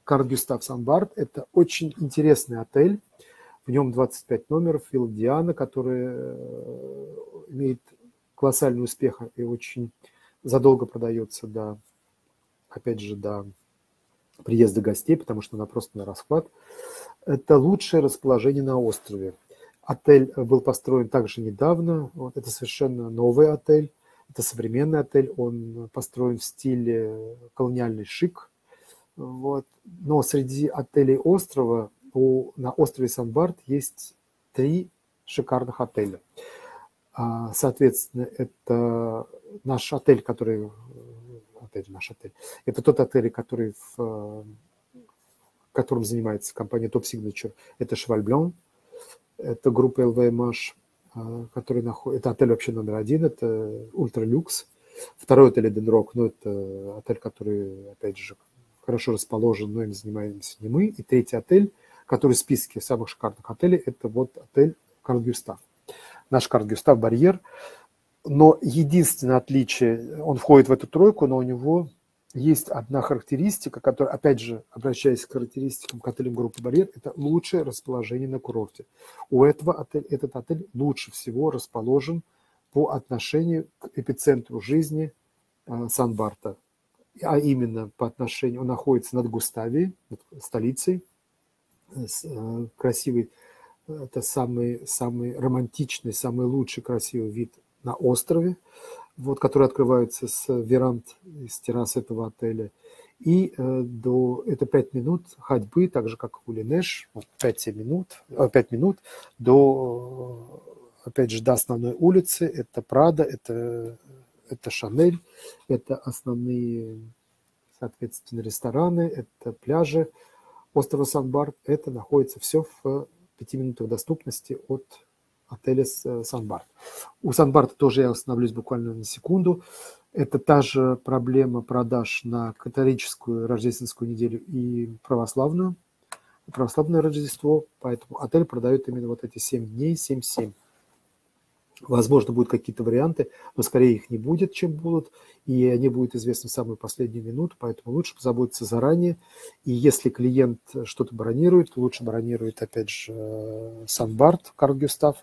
Карл Гюстав Сан-Барт. Это очень интересный отель. В нем двадцать пять номеров, Вилла Диана, который имеет колоссальный успех и очень задолго продается до, опять же, до приезда гостей, потому что она просто на расхват. Это лучшее расположение на острове. Отель был построен также недавно. Вот, это совершенно новый отель. Это современный отель. Он построен в стиле колониальный шик. Вот. Но среди отелей острова, у, на острове Сан-Барт есть три шикарных отеля. Соответственно, это наш отель, который... Опять же, наш отель. Это тот отель, который в, которым занимается компания Top Signature. Это Cheval Blanc. Это группа эл ви эм эйч, который находится... Это отель вообще номер один. Это ультралюкс. Второй отель Eden Rock. Но это отель, который, опять же, хорошо расположен, но им занимаемся не мы. И третий отель, который в списке самых шикарных отелей, это вот отель Карл Гюстав. Наш Карл Гюстав Барьер. Но единственное отличие, он входит в эту тройку, но у него есть одна характеристика, которая, опять же, обращаясь к характеристикам к отелям группы Барьер, это лучшее расположение на курорте. У этого отеля, этот отель лучше всего расположен по отношению к эпицентру жизни э, Сан-Барта. А именно по отношению, он находится над Густавией, над столицей, с, э, красивый, это самый, самый романтичный, самый лучший красивый вид на острове, вот, который открывается с веранд, с террас этого отеля. И э, до, это пять минут ходьбы, так же, как у Линеш, вот, пять-семь минут, пять минут до, опять же, до основной улицы. Это Прада, это, это Шанель, это основные, соответственно, рестораны, это пляжи острова Сан-Барт. Это находится все в пяти минутах доступности от отеля Сан-Барт. У Сан-Барта тоже я остановлюсь буквально на секунду. Это та же проблема продаж на католическую рождественскую неделю и православную, православное Рождество, поэтому отель продает именно вот эти семь дней, семь-семь. Возможно, будут какие-то варианты, но скорее их не будет, чем будут, и они будут известны в самую последнюю минуту, поэтому лучше позаботиться заранее. И если клиент что-то бронирует, лучше бронирует, опять же, Сан-Барт, Карл Гюстав,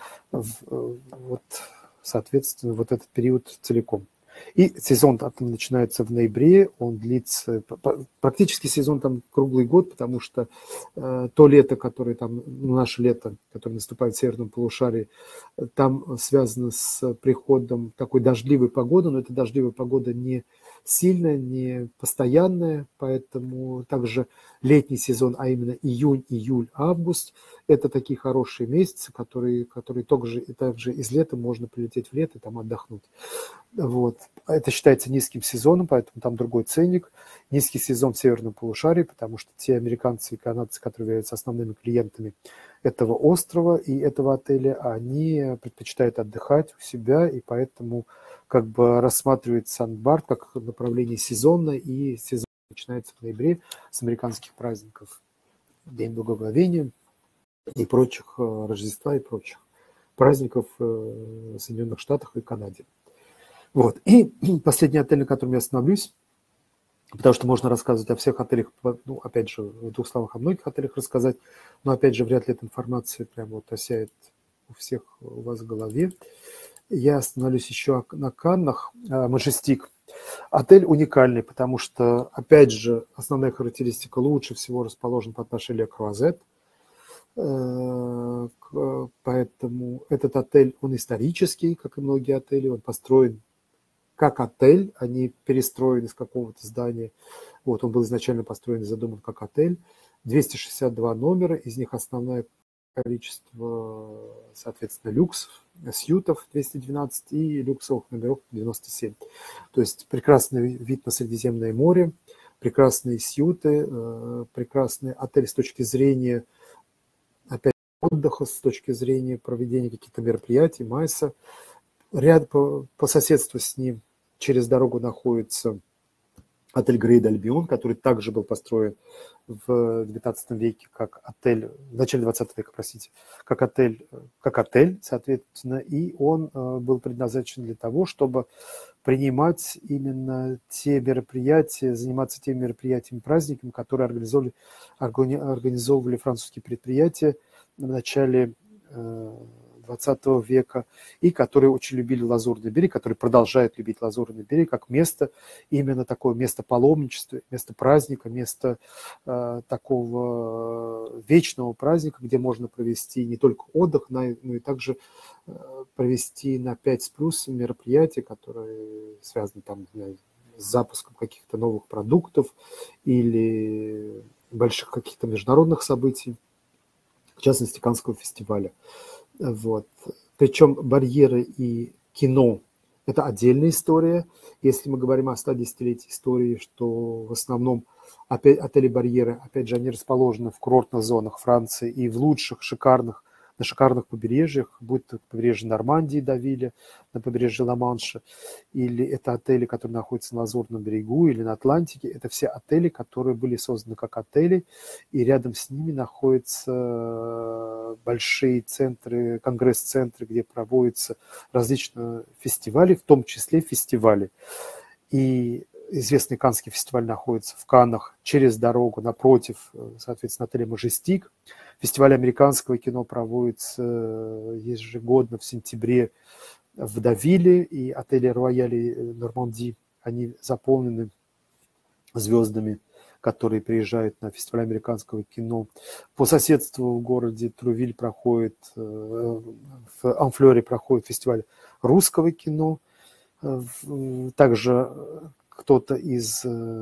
вот, соответственно, вот этот период целиком. И сезон там начинается в ноябре, он длится, практически сезон там круглый год, потому что э, то лето, которое там, ну, наше лето, которое наступает в северном полушарии, там связано с приходом такой дождливой погоды, но эта дождливая погода не сильная, не постоянная, поэтому также летний сезон, а именно июнь, июль, август, это такие хорошие месяцы, которые, которые также, также из лета можно прилететь в лето и там отдохнуть. Вот. Это считается низким сезоном, поэтому там другой ценник. Низкий сезон в северном полушарии, потому что те американцы и канадцы, которые являются основными клиентами этого острова и этого отеля, они предпочитают отдыхать у себя, и поэтому как бы рассматривают Сан-Барт как направление сезонное, и сезон начинается в ноябре с американских праздников, День Благословения и прочих, Рождества и прочих праздников в Соединенных Штатах и Канаде. Вот. И последний отель, на котором я остановлюсь, потому что можно рассказывать о всех отелях, ну, опять же, в двух словах о многих отелях рассказать, но, опять же, вряд ли эта информация прямо вот осяет у всех у вас в голове. Я остановлюсь еще на Каннах, Majestic. Отель уникальный, потому что, опять же, основная характеристика, лучше всего расположен по отношению к Круазет. Поэтому этот отель, он исторический, как и многие отели, он построен как отель, а не перестроен из какого-то здания. Вот, он был изначально построен и задуман как отель. двести шестьдесят два номера, из них основное количество, соответственно, люксов, сьютов двести двенадцать и люксовых номеров девяносто семь. То есть прекрасный вид на Средиземное море, прекрасные сьюты, прекрасный отель с точки зрения, опять, отдыха, с точки зрения проведения каких-то мероприятий, майса. Ряд по, по соседству с ним через дорогу находится отель Грейд Альбион, который также был построен в девятнадцатом веке как отель, в начале двадцатого века, простите, как отель, как отель, соответственно, и он был предназначен для того, чтобы принимать именно те мероприятия, заниматься теми мероприятиями, праздниками, которые организовывали, организовывали французские предприятия в начале двадцатого века, и которые очень любили Лазурный берег, которые продолжают любить Лазурный берег как место, именно такое место паломничества, место праздника, место э, такого вечного праздника, где можно провести не только отдых, но и, но и также э, провести на пять с плюсом мероприятия, которые связаны там, знаю, с запуском каких-то новых продуктов или больших каких-то международных событий, в частности, Каннского фестиваля. Вот. Причем барьеры и кино – это отдельная история. Если мы говорим о ста десятилетии истории, что в основном опять, отели барьеры, опять же, они расположены в курортных зонах Франции и в лучших, шикарных, на шикарных побережьях, будь то побережье Нормандии, Давиля, на побережье Ла-Манша, или это отели, которые находятся на Лазурном берегу или на Атлантике. Это все отели, которые были созданы как отели, и рядом с ними находятся большие центры, конгресс-центры, где проводятся различные фестивали, в том числе фестивали. И известный Каннский фестиваль находится в Каннах, через дорогу, напротив, соответственно, отеля «Мажестик». Фестиваль американского кино проводится ежегодно в сентябре в Давиле, и отели «Рояли Нормандии», они заполнены звездами, которые приезжают на фестиваль американского кино. По соседству в городе Трувиль проходит, в Анфлёре проходит фестиваль русского кино. Также кто-то из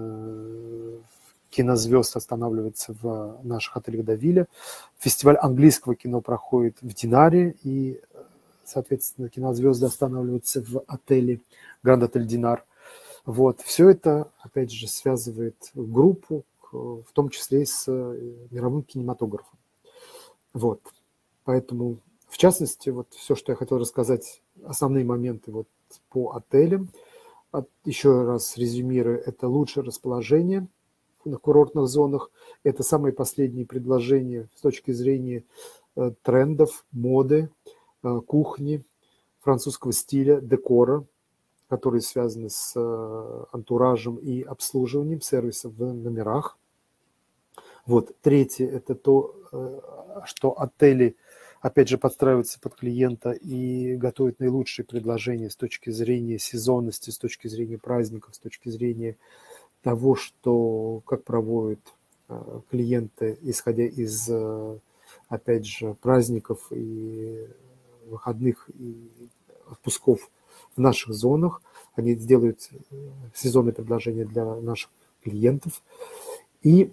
кинозвезд останавливается в наших отелях Давиля. Фестиваль английского кино проходит в Динаре, и, соответственно, кинозвезды останавливаются в отеле Гранд Отель Динар. Вот. Все это, опять же, связывает группу, в том числе и с мировым кинематографом. Вот. Поэтому, в частности, вот все, что я хотел рассказать, основные моменты вот по отелям. Еще раз резюмирую, это лучшее расположение на курортных зонах. Это самые последние предложения с точки зрения трендов, моды, кухни, французского стиля, декора, которые связаны с антуражем и обслуживанием, сервисом в номерах. Вот. Третье – это то, что отели, опять же, подстраиваются под клиента и готовят наилучшие предложения с точки зрения сезонности, с точки зрения праздников, с точки зрения того, что, как проводят клиенты, исходя из, опять же, праздников и выходных и отпусков в наших зонах. Они сделают сезонные предложения для наших клиентов. И,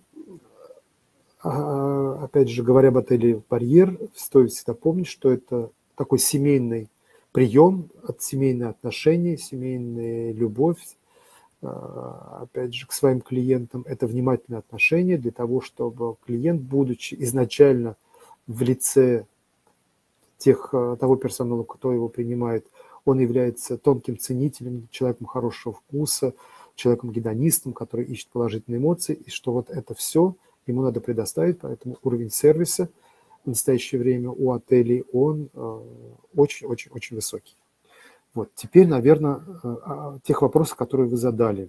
опять же, говоря об отеле «Барьер», стоит всегда помнить, что это такой семейный прием, от семейные отношения, семейная любовь, опять же, к своим клиентам. Это внимательное отношение для того, чтобы клиент, будучи изначально в лице тех, того персонала, кто его принимает, он является тонким ценителем, человеком хорошего вкуса, человеком-гедонистом, который ищет положительные эмоции, и что вот это все ему надо предоставить, поэтому уровень сервиса в настоящее время у отелей, он очень-очень-очень высокий. Вот. Теперь, наверное, о тех вопросах, которые вы задали.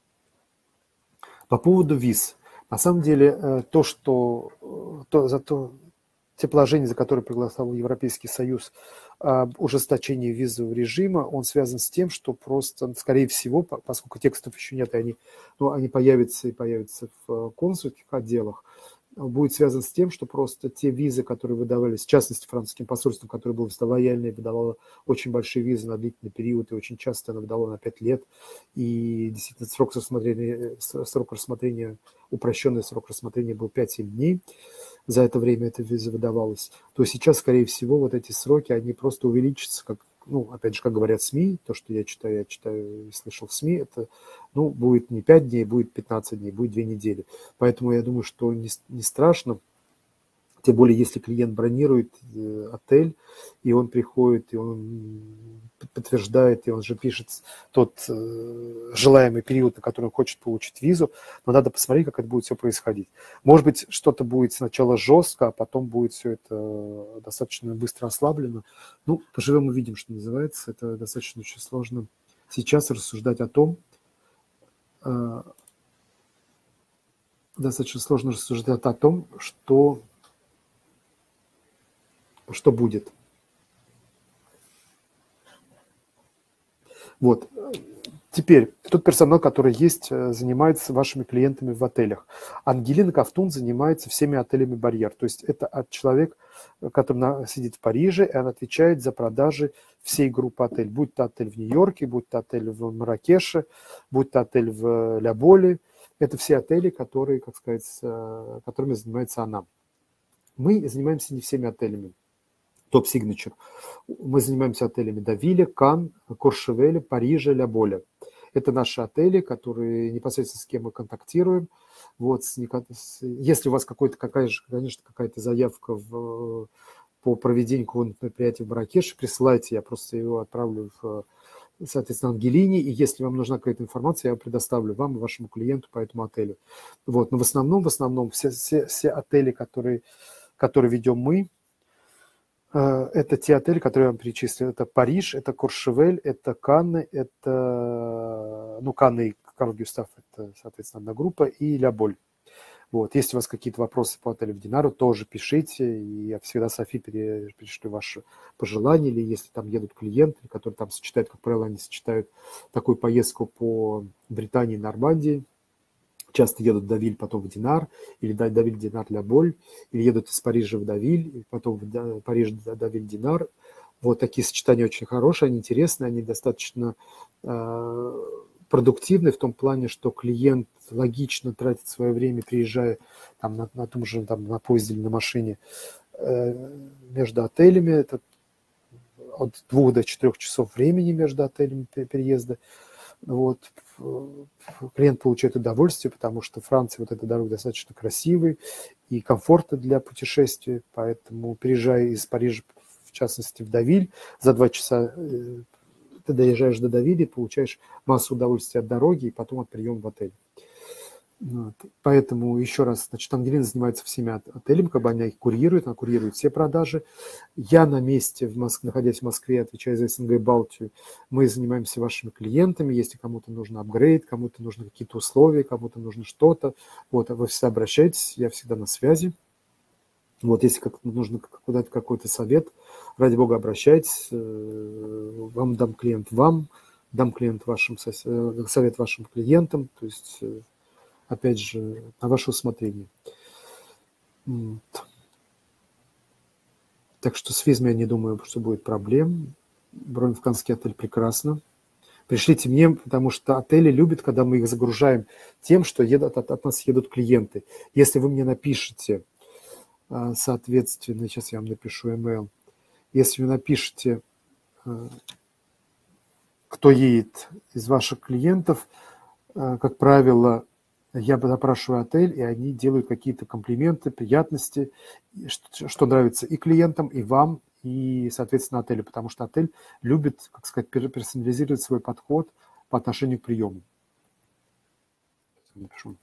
По поводу виз. На самом деле, то, что то, за то, те положения, за которые проголосовал Европейский Союз об ужесточении визового режима, он связан с тем, что просто, скорее всего, поскольку текстов еще нет, и они, ну, они появятся и появятся в консульских отделах, будет связан с тем, что просто те визы, которые выдавались, в частности, французским посольством, которое было лояльное, выдавало очень большие визы на длительный период, и очень часто оно выдавало на пять лет, и действительно срок рассмотрения, срок рассмотрения, упрощенный срок рассмотрения был пять-семь дней, за это время эта виза выдавалась, то сейчас, скорее всего, вот эти сроки, они просто увеличатся, как, ну, опять же, как говорят СМИ, то, что я читаю, я читаю и слышал в СМИ, это, ну, будет не пять дней, будет пятнадцать дней, будет две недели. Поэтому я думаю, что не, не страшно Тем более, если клиент бронирует э, отель, и он приходит, и он подтверждает, и он же пишет тот э, желаемый период, на который он хочет получить визу, но надо посмотреть, как это будет все происходить. Может быть, что-то будет сначала жестко, а потом будет все это достаточно быстро ослаблено. Ну, поживем увидим, что называется. Это достаточно очень сложно сейчас рассуждать о том, э, достаточно сложно рассуждать о том, что, что будет. Вот. Теперь, тот персонал, который есть, занимается вашими клиентами в отелях. Ангелина Ковтун занимается всеми отелями «Барьер». То есть это человек, который сидит в Париже, и она отвечает за продажи всей группы отелей. Будь то отель в Нью-Йорке, будь то отель в Марракеше, будь то отель в Ля-Боле. Это все отели, которые, как сказать, которыми занимается она. Мы занимаемся не всеми отелями. Топ Signature. Мы занимаемся отелями Давиля, Кан, Коршевеля, Парижа, Ля-Боля. Это наши отели, которые непосредственно с кем мы контактируем. Вот, с, если у вас какой-то, какая же, конечно, какая-то заявка в, по проведению какого-нибудь мероприятия в Марракеше, присылайте, я просто его отправлю в, соответственно, Ангелине, и если вам нужна какая-то информация, я предоставлю вам и вашему клиенту по этому отелю. Вот, но в основном, в основном все, все, все отели, которые, которые ведем мы, это те отели, которые я вам перечислил. Это Париж, это Коршевель, это Канны, это, ну, Канны и Карл Гюстав, это, соответственно, одна группа, и Ля-Боль. Вот. Если у вас какие-то вопросы по отелю в Динару, тоже пишите, и я всегда Софи перешлю ваши пожелания, или если там едут клиенты, которые там сочетают, как правило, они сочетают такую поездку по Британии и Нормандии, часто едут в Давиль, потом в Динар, или Давиль, Динар, Ля-Боль, или едут из Парижа в Давиль, и потом в Париж, Давиль, Динар. Вот такие сочетания очень хорошие, они интересные, они достаточно э, продуктивны в том плане, что клиент логично тратит свое время, приезжая там, на, на том же там, на поезде или на машине э, между отелями. Это от двух до четырех часов времени между отелями переезда. Вот. Клиент получает удовольствие, потому что в Франции вот эта дорога достаточно красивая и комфортна для путешествия, поэтому, переезжая из Парижа, в частности, в Давиль, за два часа ты доезжаешь до Давиля и получаешь массу удовольствия от дороги и потом от приема в отель. Вот. Поэтому, еще раз, значит, Ангелина занимается всеми отелями, как бы она их курирует, она курирует все продажи. Я на месте, в Москве, находясь в Москве, отвечаю за СНГ и Балтию. Мы занимаемся вашими клиентами. Если кому-то нужно апгрейд, кому-то нужны какие-то условия, кому-то нужно что-то, вот, вы всегда обращайтесь, я всегда на связи. Вот, если как-то нужно куда-то какой-то совет, ради бога, обращайтесь. Вам дам клиент вам, дам клиент вашим, совет вашим клиентам. То есть, опять же, на ваше усмотрение. Вот. Так что с визами я не думаю, что будет проблем. Бронь в Каннский отель прекрасно. Пришлите мне, потому что отели любят, когда мы их загружаем тем, что едут, от, от нас едут клиенты. Если вы мне напишете, соответственно, сейчас я вам напишу email, если вы напишете, кто едет из ваших клиентов, как правило, я запрашиваю отель, и они делают какие-то комплименты, приятности, что, что нравится и клиентам, и вам, и, соответственно, отелю, потому что отель любит, как сказать, персонализировать свой подход по отношению к приему. Напишу.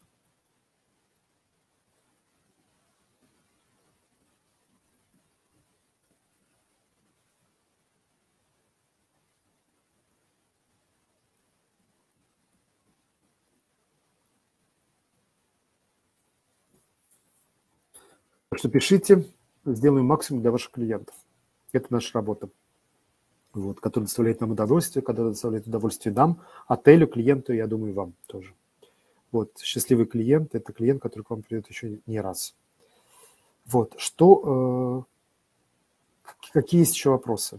Так что пишите, сделаем максимум для ваших клиентов. Это наша работа, вот, которая доставляет нам удовольствие, которая доставляет удовольствие нам, отелю, клиенту, я думаю, вам тоже. Вот, счастливый клиент – это клиент, который к вам придет еще не раз. Вот, что, э, какие есть еще вопросы?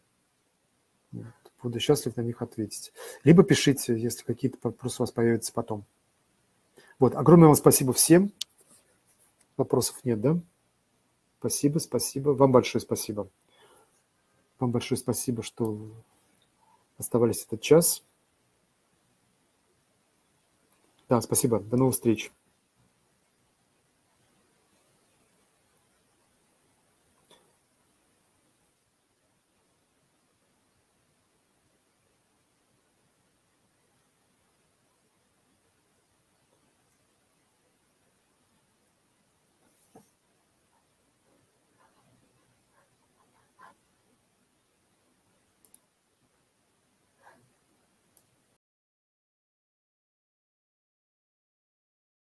Буду счастлив на них ответить. Либо пишите, если какие-то вопросы у вас появятся потом. Вот, огромное вам спасибо всем. Вопросов нет, да? Спасибо, спасибо. Вам большое спасибо. Вам большое спасибо, что оставались этот час. Да, спасибо. До новых встреч.